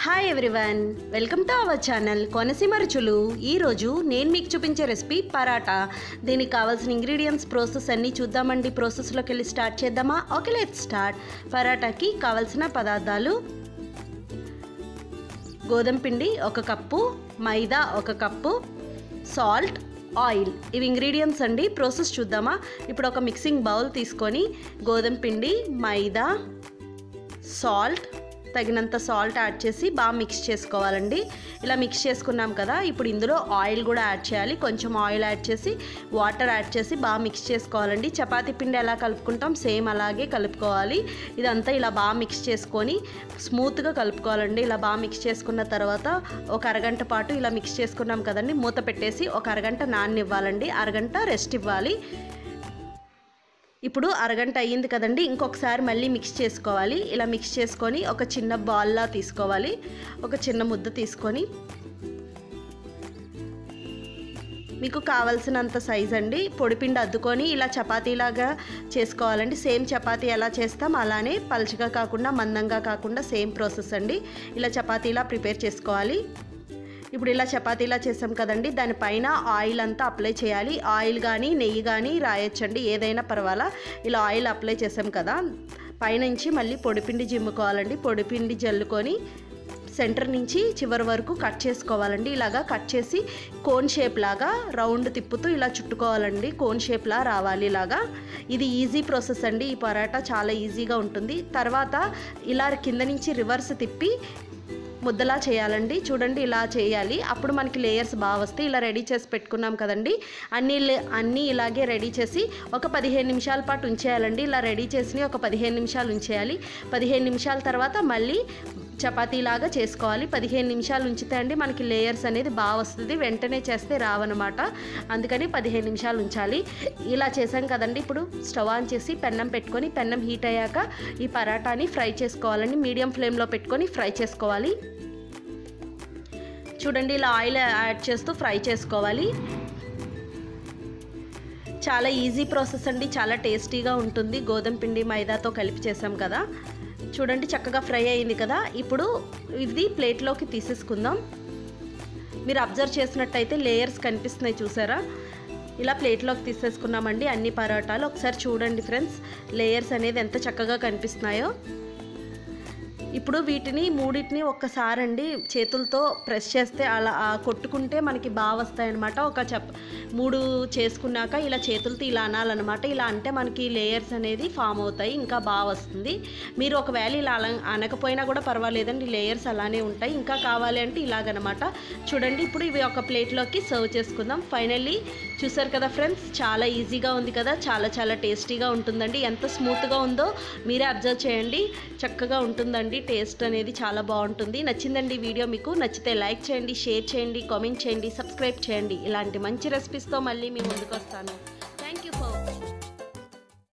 Hi everyone, welcome to our channel Konaseema Ruchulu. ఈరోజు నేను మీకు చూపించే రెసిపీ పరాటా. దీనికి కావాల్సిన ఇంగ్రీడియంట్స్ ప్రాసెస్ అన్నీ చూద్దామండి. ప్రాసెస్లోకి వెళ్ళి స్టార్ట్ చేద్దామా? Okay, let's start. పరాటాకి కావాల్సిన పదార్థాలు: గోధుమ పిండి 1 కప్పు, మైదా 1 కప్పు, సాల్ట్, ఆయిల్. ఇవి ఇంగ్రీడియంట్స్ అండి. ప్రాసెస్ చూద్దామా? ఇప్పుడు ఒక మిక్సింగ్ బౌల్ తీసుకొని గోధుమ పిండి, మైదా, సాల్ట్, తగినంత సాల్ట్ యాడ్ చేసి బాగా మిక్స్ చేసుకోవాలండి. ఇలా మిక్స్ చేసుకున్నాం కదా, ఇప్పుడు ఇందులో ఆయిల్ కూడా యాడ్ చేయాలి. కొంచెం ఆయిల్ యాడ్ చేసి వాటర్ యాడ్ చేసి బాగా మిక్స్ చేసుకోవాలండి. చపాతీ పిండి ఎలా కలుపుకుంటాం సేమ్ అలాగే కలుపుకోవాలి. ఇదంతా ఇలా బాగా మిక్స్ చేసుకొని స్మూత్గా కలుపుకోవాలండి. ఇలా బాగా మిక్స్ చేసుకున్న తర్వాత ఒక అరగంట పాటు ఇలా మిక్స్ చేసుకున్నాం కదండి, మూత పెట్టేసి ఒక అరగంట నాననివ్వాలండి. అరగంట రెస్ట్ ఇవ్వాలి. ఇప్పుడు అరగంట అయ్యింది కదండి, ఇంకొకసారి మళ్ళీ మిక్స్ చేసుకోవాలి. ఇలా మిక్స్ చేసుకొని ఒక చిన్న బాల్లా తీసుకోవాలి. ఒక చిన్న ముద్ద తీసుకొని మీకు కావాల్సినంత సైజ్ అండి పొడిపిండి అద్దుకొని ఇలా చపాతీలాగా చేసుకోవాలండి. సేమ్ చపాతీ ఎలా చేస్తాం అలానే, పలుచగా కాకుండా మందంగా కాకుండా సేమ్ ప్రాసెస్ అండి. ఇలా చపాతీలా ప్రిపేర్ చేసుకోవాలి. ఇప్పుడు ఇలా చపాతీలా చేసాం కదండి, దానిపైన ఆయిల్ అంతా అప్లై చేయాలి. ఆయిల్ కానీ నెయ్యి కానీ రాయొచ్చండి, ఏదైనా పర్వాలా. ఇలా ఆయిల్ అప్లై చేసాం కదా, పైనుంచి మళ్ళీ పొడిపిండి జిమ్ముకోవాలండి. పొడిపిండి జల్లుకొని సెంటర్ నుంచి చివరి వరకు కట్ చేసుకోవాలండి. ఇలాగా కట్ చేసి కోన్ షేప్ లాగా రౌండ్ తిప్పుతూ ఇలా చుట్టుకోవాలండి. కోన్ షేప్లా రావాలి ఇలాగా. ఇది ఈజీ ప్రాసెస్ అండి. ఈ పరాటా చాలా ఈజీగా ఉంటుంది. తర్వాత ఇలా కింద నుంచి రివర్స్ తిప్పి ముద్దలా చేయాలండి. చూడండి, ఇలా చేయాలి. అప్పుడు మనకి లేయర్స్ బాగా వస్తాయి. ఇలా రెడీ చేసి పెట్టుకున్నాం కదండి, అన్నీ ఇలాగే రెడీ చేసి ఒక 15 నిమిషాల పాటు ఉంచేయాలండి. ఇలా రెడీ చేసి ఒక 15 నిమిషాలు ఉంచేయాలి. 15 నిమిషాల తర్వాత మళ్ళీ చపాతీలాగా చేసుకోవాలి. 15 నిమిషాలు ఉంచితే అండి మనకి లేయర్స్ అనేది బాగా వస్తుంది. వెంటనే చేస్తే రావన్నమాట. అందుకని 15 నిమిషాలు ఉంచాలి. ఇలా చేసాం కదండి, ఇప్పుడు స్టవ్ ఆన్ చేసి పెన్నం పెట్టుకొని, పెన్నం హీట్ అయ్యాక ఈ పరాటాని ఫ్రై చేసుకోవాలండి. మీడియం ఫ్లేమ్లో పెట్టుకొని ఫ్రై చేసుకోవాలి. చూడండి, ఇలా ఆయిల్ యాడ్ చేస్తూ ఫ్రై చేసుకోవాలి. చాలా ఈజీ ప్రాసెస్ అండి, చాలా టేస్టీగా ఉంటుంది. గోధుమ పిండి మైదాతో కలిపి చేసాం కదా. చూడండి, చక్కగా ఫ్రై అయింది కదా. ఇప్పుడు ఇది ప్లేట్లోకి తీసేసుకుందాం. మీరు అబ్జర్వ్ చేసినట్టయితే లేయర్స్ కనిపిస్తున్నాయి, చూసారా? ఇలా ప్లేట్లోకి తీసేసుకున్నామండి అన్ని పరోటాలు. ఒకసారి చూడండి ఫ్రెండ్స్, లేయర్స్ అనేది ఎంత చక్కగా కనిపిస్తున్నాయో. ఇప్పుడు వీటిని మూడింటిని ఒక్కసారి అండి చేతులతో ప్రెస్ చేస్తే అలా కొట్టుకుంటే మనకి బాగా వస్తాయన్నమాట. ఒక 3 చేసుకున్నాక ఇలా చేతులతో ఇలా అనాలన్నమాట. ఇలా అంటే మనకి లేయర్స్ అనేది ఫామ్ అవుతాయి, ఇంకా బాగా వస్తుంది. మీరు ఒకవేళ ఇలా అనకపోయినా కూడా పర్వాలేదండి, లేయర్స్ అలానే ఉంటాయి. ఇంకా కావాలి అంటే ఇలాగనమాట. చూడండి, ఇప్పుడు ఇవి ఒక ప్లేట్లోకి సర్వ్ చేసుకుందాం. ఫైనల్లీ చూసారు కదా ఫ్రెండ్స్, చాలా ఈజీగా ఉంది కదా, చాలా చాలా టేస్టీగా ఉంటుందండి. ఎంత స్మూత్గా ఉందో మీరే అబ్జర్వ్ చేయండి. చక్కగా ఉంటుందండి, టేస్ట్ అనేది చాలా బాగుంటుంది. నచ్చిందండి వీడియో మీకు? నచ్చితే లైక్ చేయండి, షేర్ చేయండి, కామెంట్ చేయండి, సబ్స్క్రైబ్ చేయండి. ఇలాంటి మంచి రెసిపీస్తో మళ్ళీ మీ ముందుకు వస్తాను.